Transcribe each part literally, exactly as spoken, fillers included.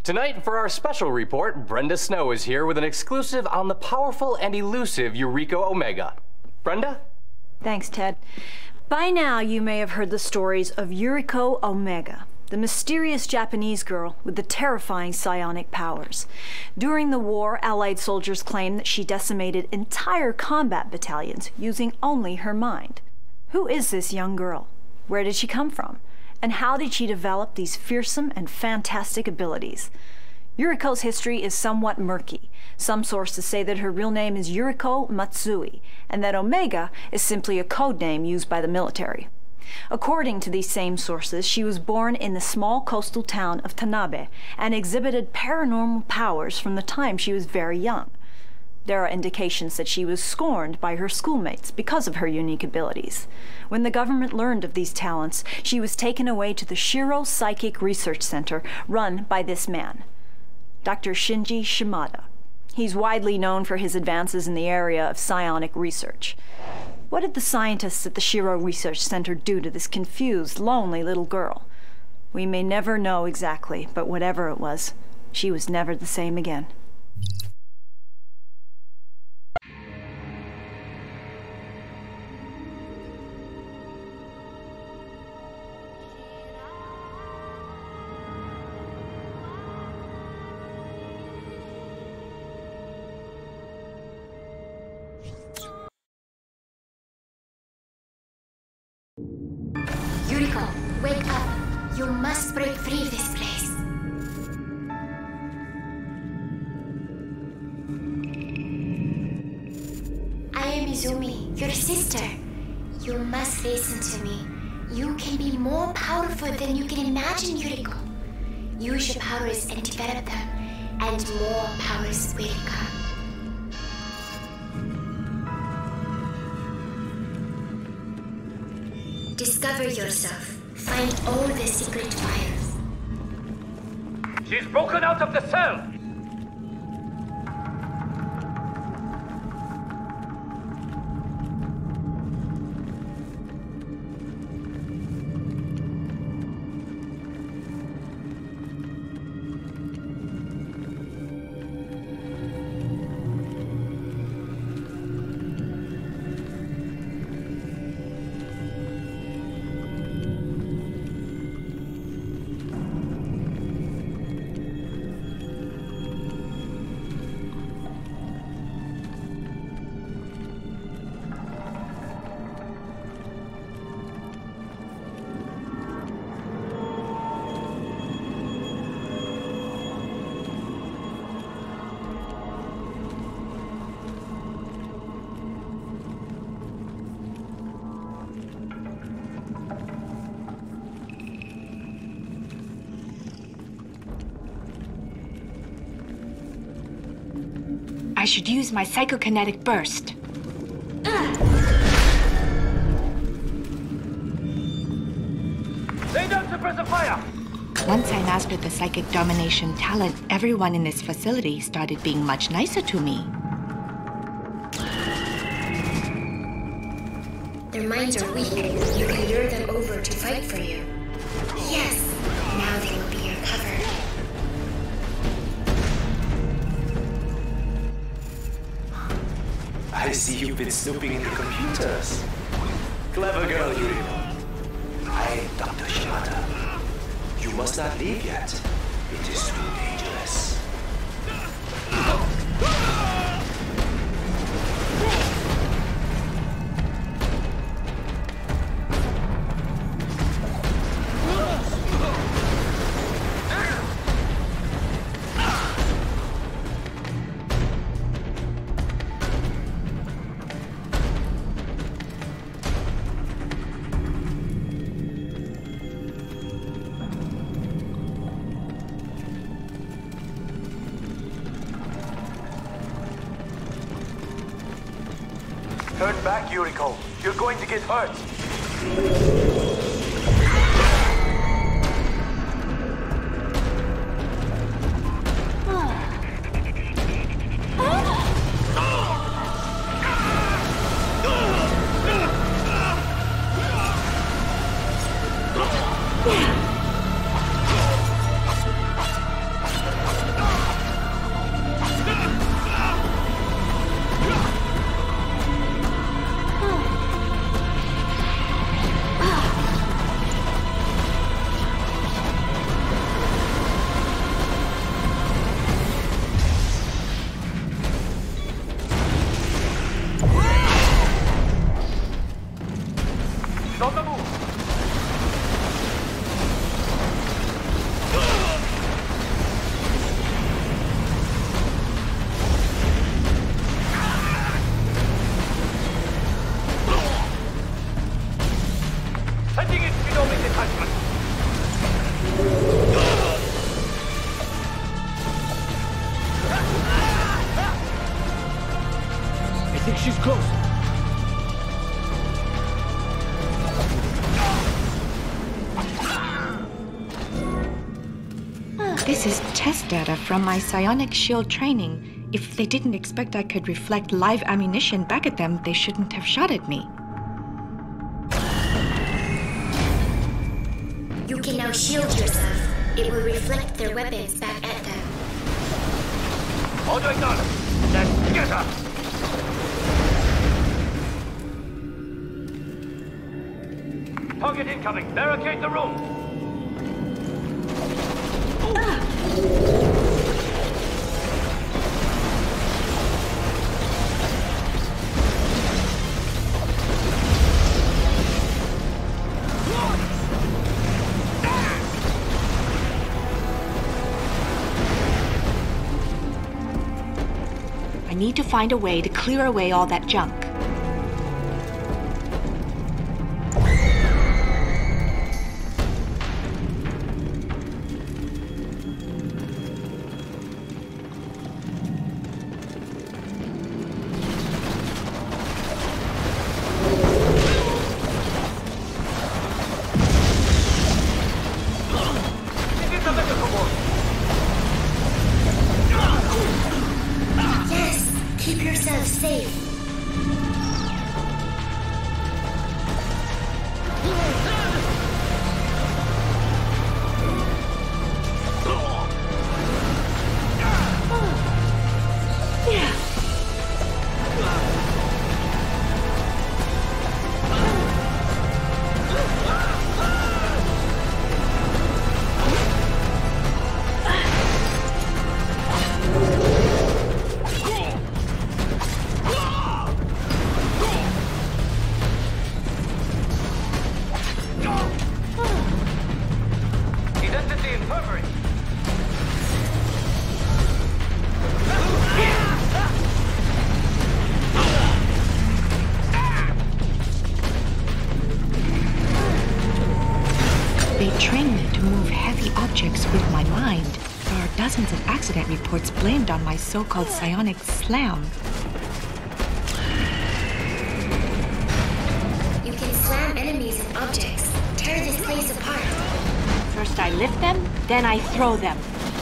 Tonight, for our special report, Brenda Snow is here with an exclusive on the powerful and elusive Yuriko Omega. Brenda? Thanks, Ted. By now, you may have heard the stories of Yuriko Omega, the mysterious Japanese girl with the terrifying psionic powers. During the war, Allied soldiers claimed that she decimated entire combat battalions using only her mind. Who is this young girl? Where did she come from? And how did she develop these fearsome and fantastic abilities? Yuriko's history is somewhat murky. Some sources say that her real name is Yuriko Matsui, and that Omega is simply a code name used by the military. According to these same sources, she was born in the small coastal town of Tanabe and exhibited paranormal powers from the time she was very young. There are indications that she was scorned by her schoolmates because of her unique abilities. When the government learned of these talents, she was taken away to the Shiro Psychic Research Center run by this man, Doctor Shinji Shimada. He's widely known for his advances in the area of psionic research. What did the scientists at the Shiro Research Center do to this confused, lonely little girl? We may never know exactly, but whatever it was, she was never the same again. Yuriko, wake up. You must break free of this place. I am Izumi, your sister. You must listen to me. You can be more powerful than you can imagine, Yuriko. Use your powers and develop them, and more powers will come. Discover yourself. Find all the secret files. She's broken out of the cell! I should use my psychokinetic burst. Lay down, suppressor fire! Once I mastered the psychic domination talent, everyone in this facility started being much nicer to me. Their minds are weak. You can lure them over to fight for you. Yes, now they will be your cover. I see you've been snooping in the computers. Clever girl, Yuriko. I am Doctor Shimada. You must not leave yet. It is too dangerous. Turn back, Yuriko. You're going to get hurt. She's close. This is test data from my psionic shield training. If they didn't expect I could reflect live ammunition back at them, they shouldn't have shot at me. You can now shield yourself. It will reflect their weapons back at them. Auto acknowledged. Let's get her! Target incoming. Barricade the room. I need to find a way to clear away all that junk. Keep yourself safe. They train me to move heavy objects with my mind. There are dozens of accident reports blamed on my so-called psionic slam. You can slam enemies and objects. Tear this place apart. First I lift them, then I throw them.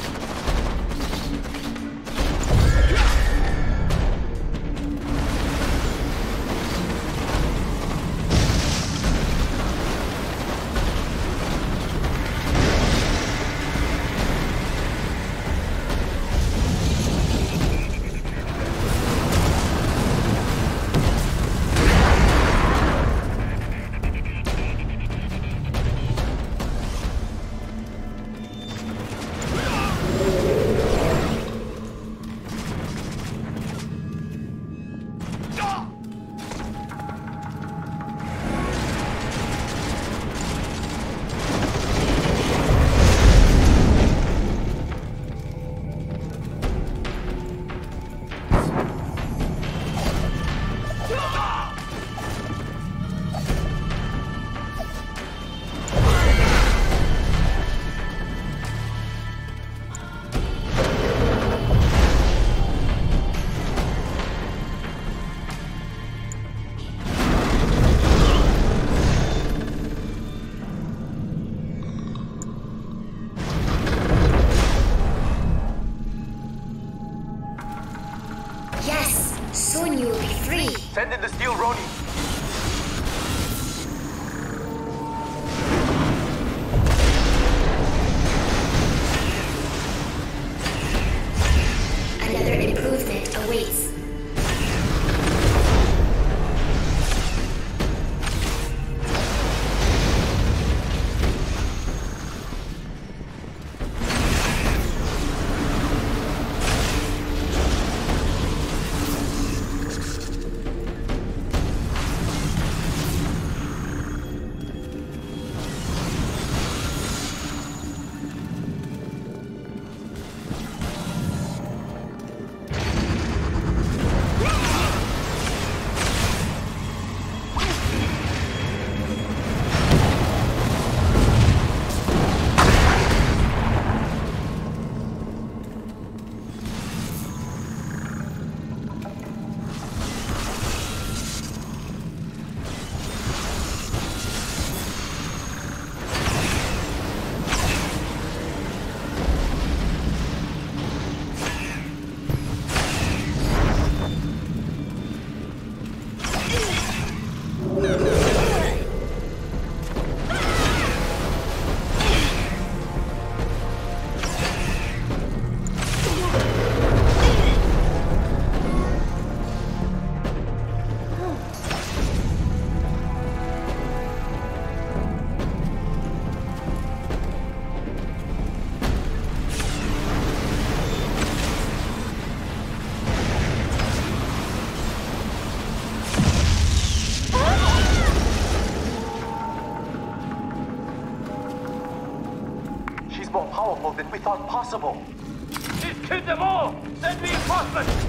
Yes, soon you will be free. Send in the steel Roni. Another improvement awaits. than we thought possible. He's killed them all! Send reinforcements!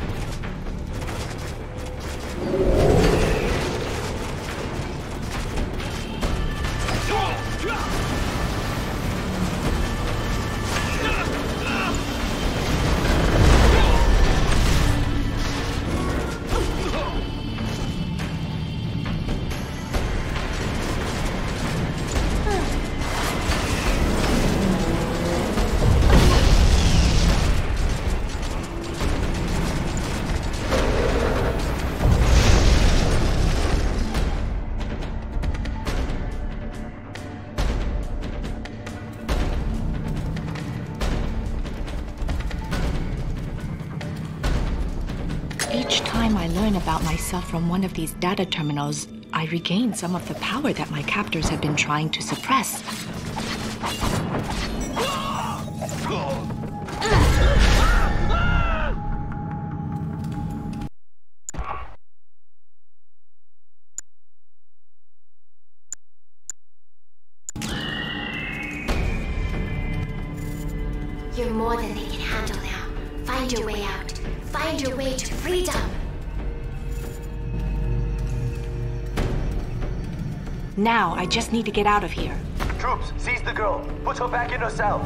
Each time I learn about myself from one of these data terminals, I regain some of the power that my captors have been trying to suppress. You're more than they can handle now. Find your way out. Find your way to freedom. Now, I just need to get out of here. Troops, seize the girl. Put her back in her cell.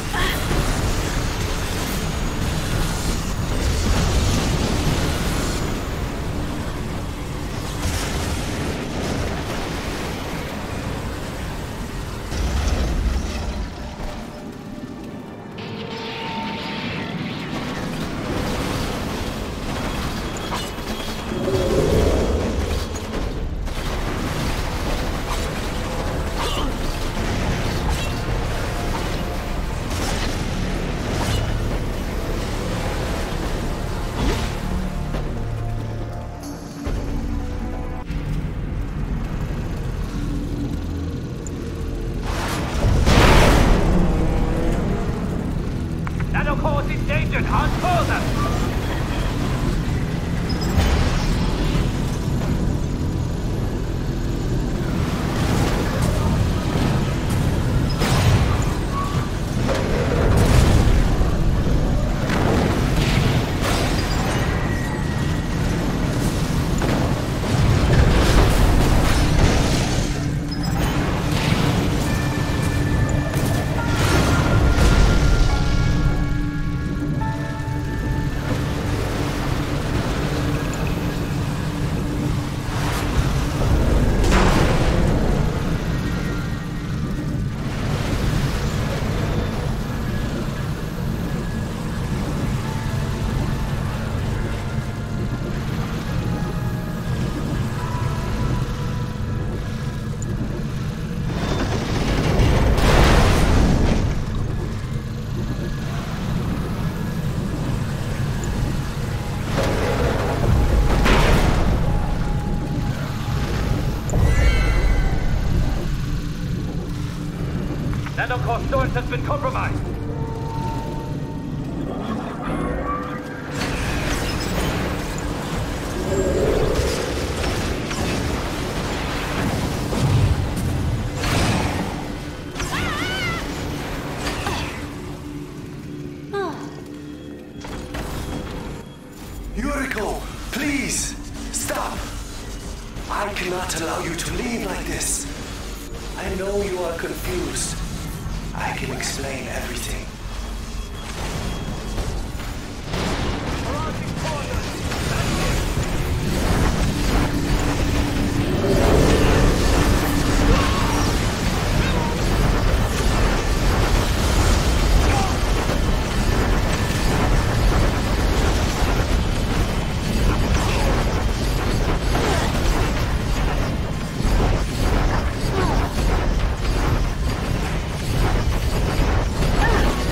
Nanocore storage has been compromised. Yuriko, please, stop. I cannot allow you to leave like this. I know you are confused. I can explain everything. Ah!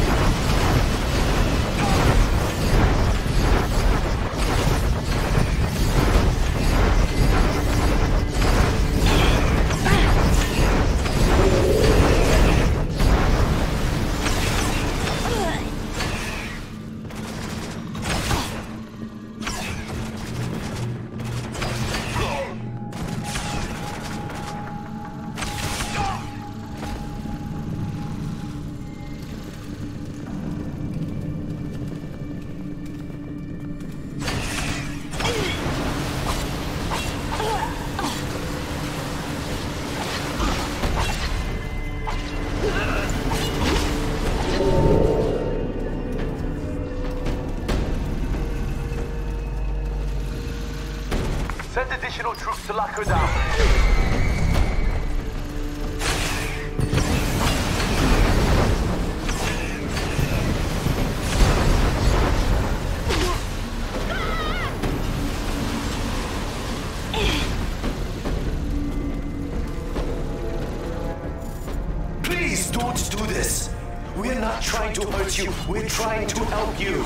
Send additional troops to lock her down. Please don't do this. We're not trying to hurt you. We're trying to help you.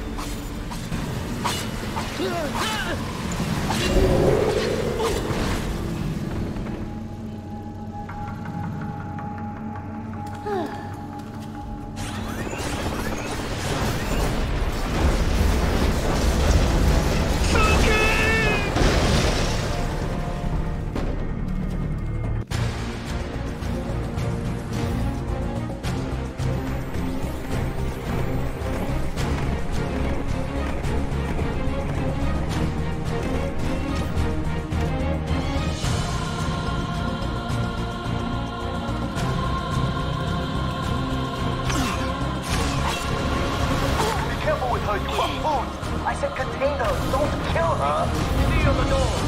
I said contain her, don't kill her! Seal the door!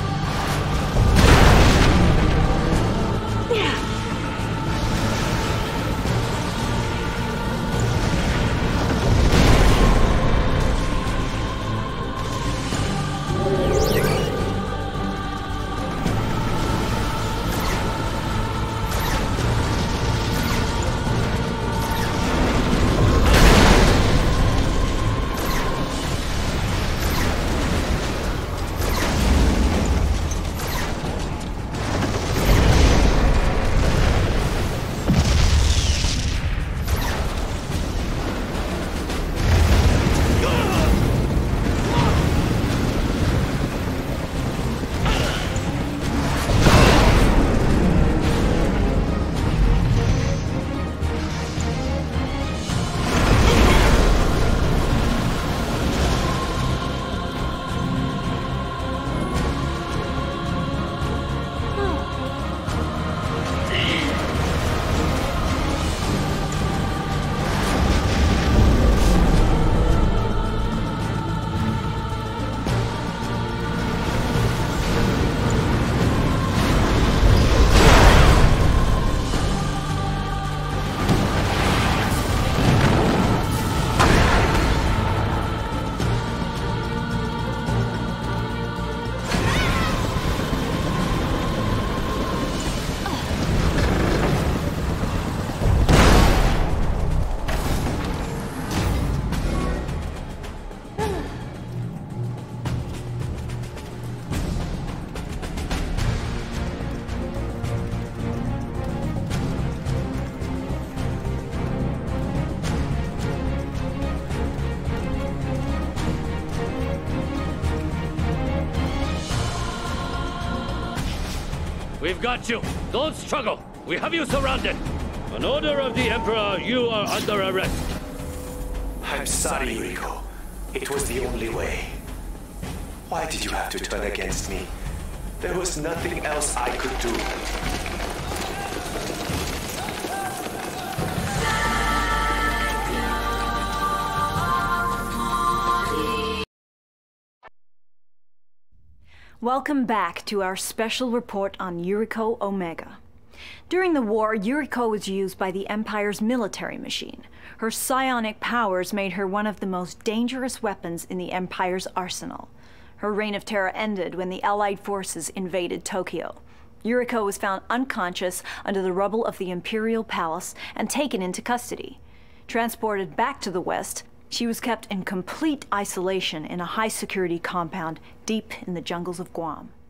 We've got you. Don't struggle. We have you surrounded. On order of the Emperor, you are under arrest. I'm sorry, Yuriko. It was the only way. Why did you have to turn against me? There was nothing else I could do. Welcome back to our special report on Yuriko Omega. During the war, Yuriko was used by the Empire's military machine. Her psionic powers made her one of the most dangerous weapons in the Empire's arsenal. Her reign of terror ended when the Allied forces invaded Tokyo. Yuriko was found unconscious under the rubble of the Imperial Palace and taken into custody. Transported back to the West, she was kept in complete isolation in a high-security compound deep in the jungles of Guam.